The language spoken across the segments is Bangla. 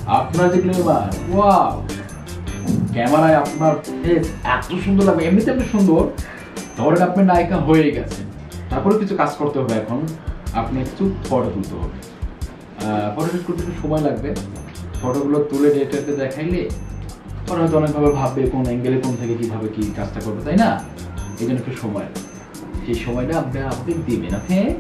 আপনার যে গ্লেমার, ওয়াও, ক্যামেরায় আপনার ফেস এত সুন্দর লাগবে, এমনিতে আপনি সুন্দর, ধরেন আপনি নায়িকা হয়ে গেছেন, তারপরে কিছু কাজ করতে হবে। এখন আপনি কিছু ফটো তুলতে হবে, ফটোশুট করতে একটু সময় লাগবে। ফটোগুলো তুলে ডেটাতে দেখাইলে পরে হয়তো অনেকভাবে ভাববে কোন অ্যাঙ্গেলে কোন থেকে কিভাবে কি কাজটা করবে, তাই না? এই জন্য একটু সময়, সেই সময়টা আপনি দিবেন। হ্যাঁ,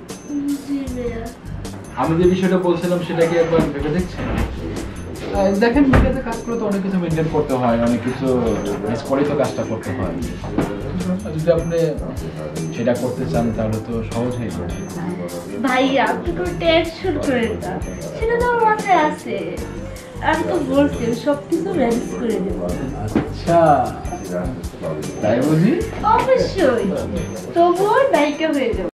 আমি যে বিষয়টা বলছিলাম সেটা কি একবার ভেবে দেখছেন? দেখেন, মিডিয়াতে কাজ করে তো অনেক কিছু মেনটেন করতে হয়, অনেক কিছু মিস করে তো কাজটা করতে হয়। যদি আপনি সেটা করতে চান তাহলে তো সহজ হয়ে যাবে। ভাইয়া, আপনি কোনো টেনশন করেন না, সেটা তো আমার মাথায় আছে। আমি তো বলছি সবকিছু ম্যানেজ করে দেবো। আচ্ছা, তাই বুঝি? অবশ্যই, তবুও নায়িকা হয়ে যাবো।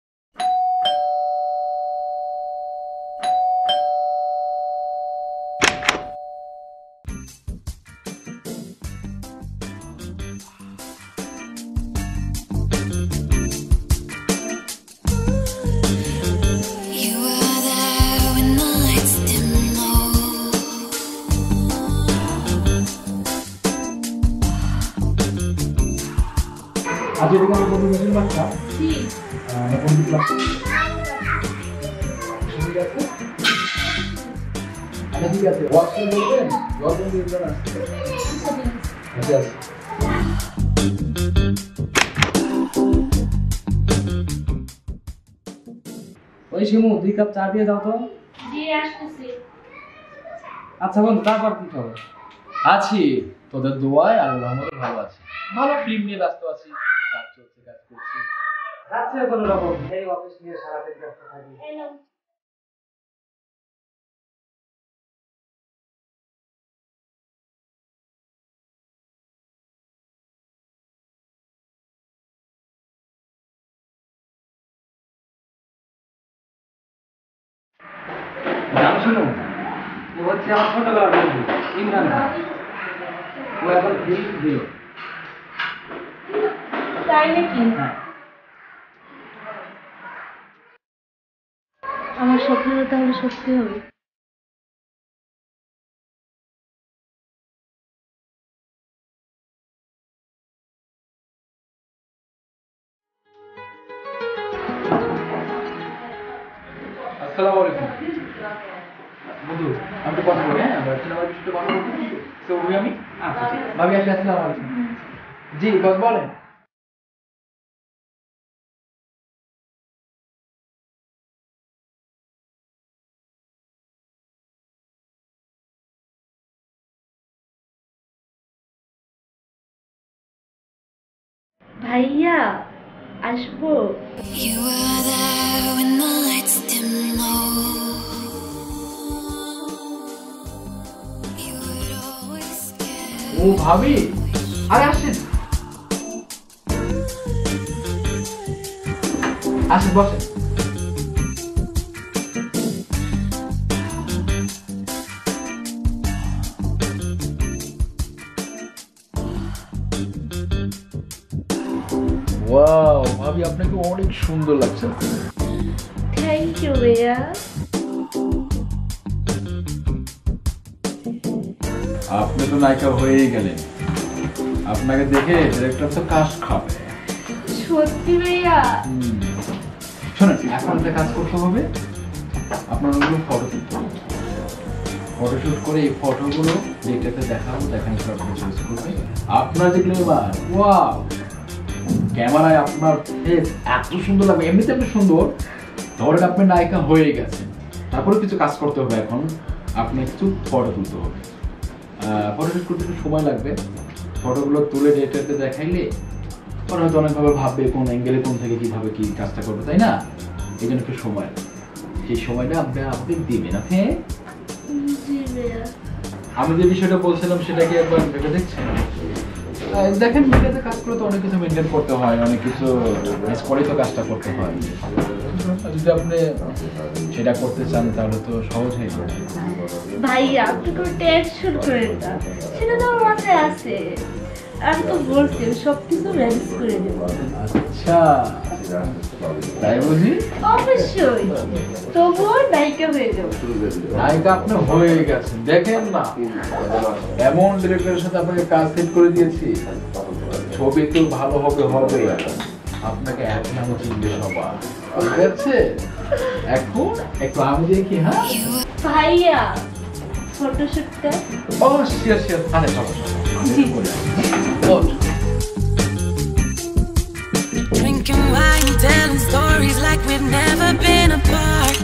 আজ এদিকে আমি বলতে গেছিলাম বাচ্চা জি কোন ক্লাস ঠিক আছে? আচ্ছা ঠিক আছে, হোয়াটসঅ্যাপ বলবেন, লগ ইন দিবেন। আচ্ছা ওই শিমু, 2 কাপ চা দিয়ে দাও তো। জি, আসতেছি। আচ্ছা বন্ধু, তারপর কি খবর? আছি, তোদের দোয়ায় আল্লাহর রহমতে ভালো আছি। ভালো ফিল্ম নিয়ে ব্যস্ত আছি, কাজ চলছে, কাজ করছি। যাচ্ছে কোনো রকম, এই অফিস নিয়ে সারাদিন ব্যস্ত থাকি। নাম শুনো, ও হচ্ছে আমার ছোটবেলার বন্ধু ইমরান খান। ও এখন ফিল্ম দিল। তাই নাকি? হ্যাঁ, আমার স্বপ্নটা তাহলে সত্যি হবে। আসসালামু আলাইকুম বন্ধু, আমি তো কথা বলি। হ্যাঁ, সিনেমার বিষয়ে কথা বলছি তো আমি। আচ্ছা ঠিক আছে ভাবি, আসসালামু আলাইকুম। জি বস, বলেন। ভাইয়া, আসবো? You were there when the lights dim low. You would always care. ও ভাবি, আরে আসেন আসেন, বসেন। ওয়াও ভাবি, আপনাকে অনেক সুন্দর লাগছে। থ্যাংক ইউ ভাইয়া। আপনি তো নায়িকা হয়েই গেলেন, আপনাকে দেখে ডিরেক্টর তো কাজ খাবে। সত্যি ভাইয়া? শোনেন, এখন একটা কাজ করতে হবে, আপনার ওগুলো ফটো তুলতে হবে। ফটোশুট করে এই ফটোগুলো ডেটাতে দেখাবো, দেখানোর পর আপনি চয়েস করবেন। আপনার যে গ্লেমার, ওয়াও, ক্যামেরায় আপনার ফেস এত সুন্দর লাগবে, এমনিতে আপনি সুন্দর, ধরেন আপনি নায়িকা হয়ে গেছেন, তারপরে কিছু কাজ করতে হবে। এখন আপনি কিছু ফটো তুলতে হবে, ফটোশুট করতে একটু সময় লাগবে। ফটোগুলো তুলে ডেটাতে দেখাইলে পরে হয়তো অনেকভাবে ভাববে কোন অ্যাঙ্গেলে কোন থেকে কিভাবে কি কাজটা করবে, তাই না? এই জন্য একটু সময়, সেই সময়টা আপনি দিবেন। হ্যাঁ, জি ভাইয়া। আমি যে বিষয়টা বলছিলাম সেটা কি একবার ভেবে দেখছেন? দেখেন, মিডিয়াতে কাজ করে তো অনেক কিছু মেনটেন করতে হয়, অনেক কিছু মিস করে তো কাজটা করতে হয়। যদি আপনি সেটা করতে চান তাহলে তো সহজ হয়ে যাবে। ভাইয়া, আপনি কোনো টেনশন করেন না, সেটা তো আমার মাথায় আছে। আমি তো বলছি সবকিছু ম্যানেজ করে দেবো। আচ্ছা তাই বুঝি? অবশ্যই, তবুও নায়িকা হয়ে যাবো। নায়িকা আপনি হয়ে গেছেন, দেখেন না এমন ডিরেক্টরের সাথে আপনাকে কাজ সেট করে দিয়েছি, ছবি তো ভালো হবে হবে, আপনাকে এক নাম চিনবে সবার, ঠিক আছে? এখন একটু আমি দেখি। হ্যাঁ ভাইয়া ফটোশুটটা। ও শিওর শিওর, আরে চলো জি Drinking wine, telling stories like we've never been apart.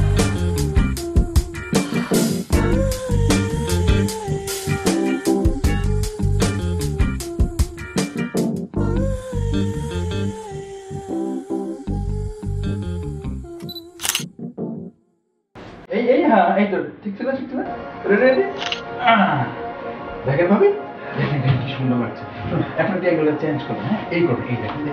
এই এই হ্যাঁ এই তো ঠিক ছিল রেডি। দেখেন ভাবি, দেখেন কি সুন্দর লাগছে। এখন কি এগুলো চেঞ্জ করবেন? হ্যাঁ এই করুন, এই দেখেন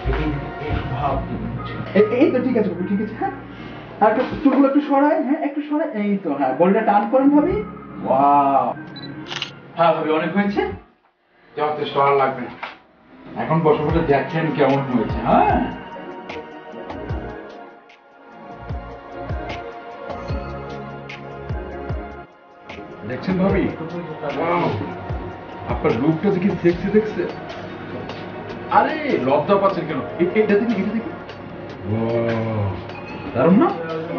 এই তো ঠিক আছে ঠিক আছে। হ্যাঁ আর একটু চুলগুলো একটু সরাই, হ্যাঁ একটু সরাই, এই তো হ্যাঁ বলটা টান করেন ভাবি। ওয়াও হ্যাঁ ভাবি অনেক হয়েছে, যথেষ্ট আর লাগবে না। এখন বসে বসে দেখছেন কেমন হয়েছে। হ্যাঁ দেখছেন ভাবি, আপনার লুকটা দেখি সেক্সি দেখছে। আরে লজ্জা পাচ্ছেন কেন? এটা দেখি এটা দেখি, দারুণ না?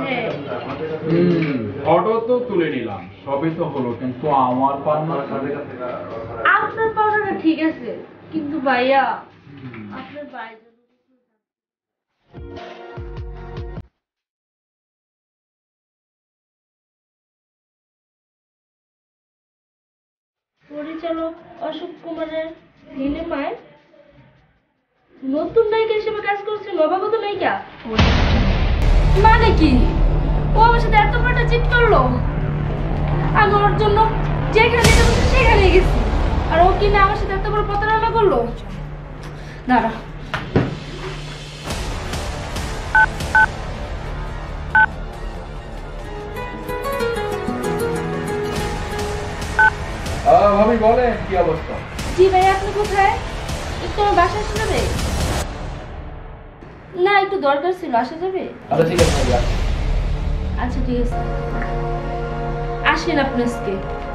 ফটো তো তুলে নিলাম, সবই তো হলো, কিন্তু আমার পান্না আপনার পাউডারটা ঠিক আছে, কিন্তু ভাইয়া আপনার বাইরে পরিচালক অশোক কুমারের সিনেমায় নতুন নায়িকা হিসেবে কাজ করছে নবাগত নায়িকা। মানে কি ও আমার সাথে এত বড় চিট করলো? আমি ওর জন্য যেখানে যেতে বলছি সেখানে গেছি, আর ও কিনা আমার সাথে এত বড় প্রতারণা করলো। দাঁড়া ভাবি বলেন কি অবস্থা? জি ভাই আপনি কোথায়? একটু আমার বাসায় আসা যাবে? না একটু দরকার ছিল, আসা যাবে? আচ্ছা ঠিক আছে ভাবি, আসি। আচ্ছা ঠিক আছে, আসেন আপনি আজকে।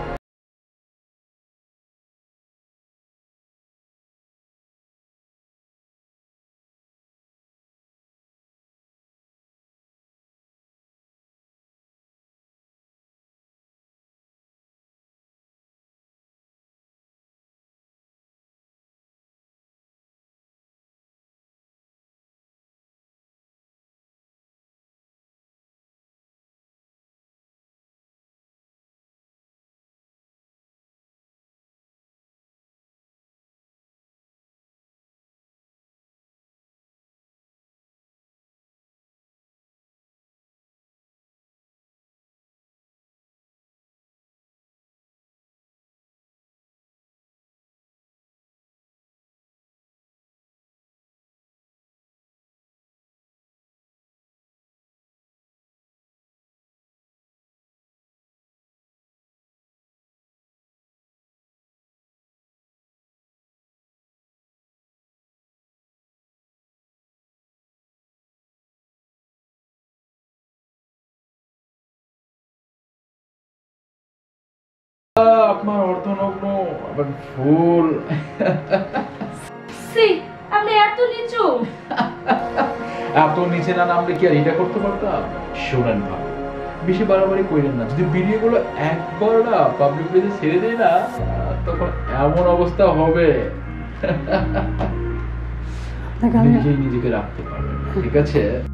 আপনার অর্ধনগ্ন আবার ফুল, সি আপনি এত নিচু। এত নিচে না নামলে কি আর এটা করতে পারতাম? শোনেন ভাই, বেশি বাড়াবাড়ি করেন না। যদি ভিডিওগুলো একবার না পাবলিক পেজে ছেড়ে দেয় না, তখন এমন অবস্থা হবে নিজেই নিজেকে রাখতে পারবেন। ঠিক আছে?